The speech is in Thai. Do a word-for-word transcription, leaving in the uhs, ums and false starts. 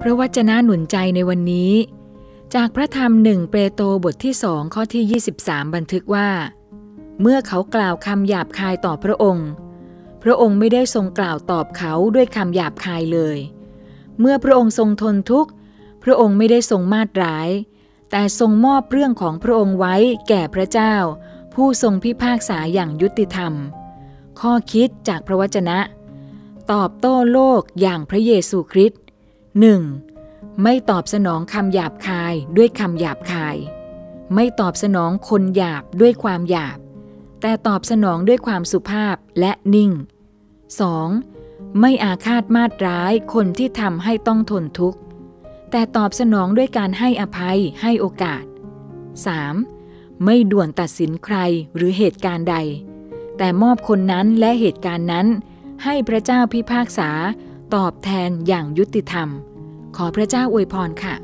พระวจนะหนุนใจในวันนี้จากพระธรรมหนึ่งเปโตรบทที่สองข้อที่ยี่สิบสามบันทึกว่าเมื่อเขากล่าวคำหยาบคายต่อพระองค์พระองค์ไม่ได้ทรงกล่าวตอบเขาด้วยคำหยาบคายเลยเมื่อพระองค์ทรงทนทุกข์พระองค์ไม่ได้ทรงมาตร้ายแต่ทรงมอบเรื่องของพระองค์ไว้แก่พระเจ้าผู้ทรงพิพากษาอย่างยุติธรรมข้อคิดจากพระวจนะตอบโต้โลกอย่างพระเยซูคริสต์ หนึ่ง. ไม่ตอบสนองคำหยาบคายด้วยคำหยาบคายไม่ตอบสนองคนหยาบด้วยความหยาบแต่ตอบสนองด้วยความสุภาพและนิ่ง สอง. ไม่อาฆาตมาตร้ายคนที่ทำให้ต้องทนทุกข์แต่ตอบสนองด้วยการให้อภัยให้โอกาส สาม. ไม่ด่วนตัดสินใครหรือเหตุการณ์ใดแต่มอบคนนั้นและเหตุการณ์นั้นให้พระเจ้าพิพากษาตอบแทนอย่างยุติธรรมขอพระเจ้าอวยพรค่ะ